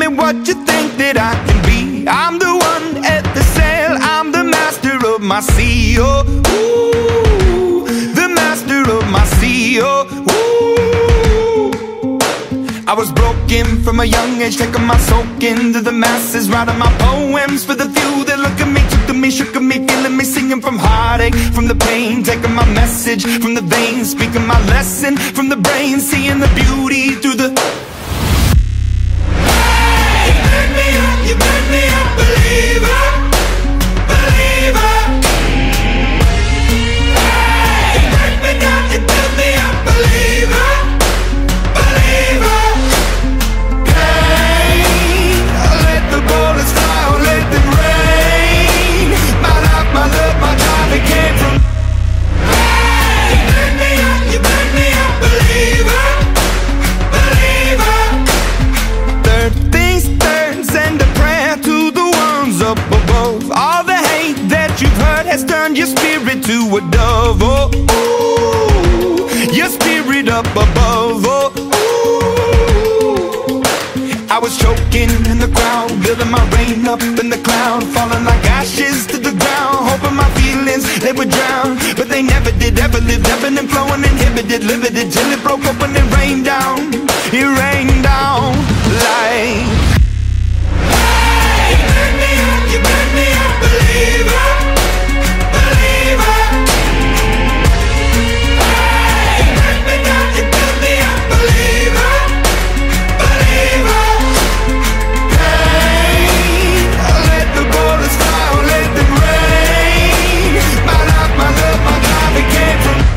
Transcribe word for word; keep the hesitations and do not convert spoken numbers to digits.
me what you think that I can be. I'm the one at the sail, I'm the master of my sea. Oh, ooh, the master of my sea. Oh, ooh. I was broken from a young age, taking my soak into the masses, writing my poems for the few that look at me, took to me, shook at me, feeling me, singing from heartache, from the pain, taking my message from the veins, speaking my lesson from the brain, seeing the beauty through the... Hey, you burn me up, you burn me up, believer, believer. Hey, you break me down, you build me up, believer, believer. Hey, let the bullets fly, or let them rain. My life, my love, my time, it came from... Hey, you burn me up, you burn me up, believer, believer. Third things third, send a prayer to the ones up above. All the hate that you've heard has turned your spirit to a dove. Oh, ooh, your spirit up above. Oh, ooh. I was choking in the crowd, building my rain up in the cloud, falling like ashes to the ground, hoping my feelings, they would drown. But they never did, ever lived, ebbing and flowing, inhibited, limited, till it broke open and rained down. It rained down like... Hey, you burn me up, you burn me up, believer.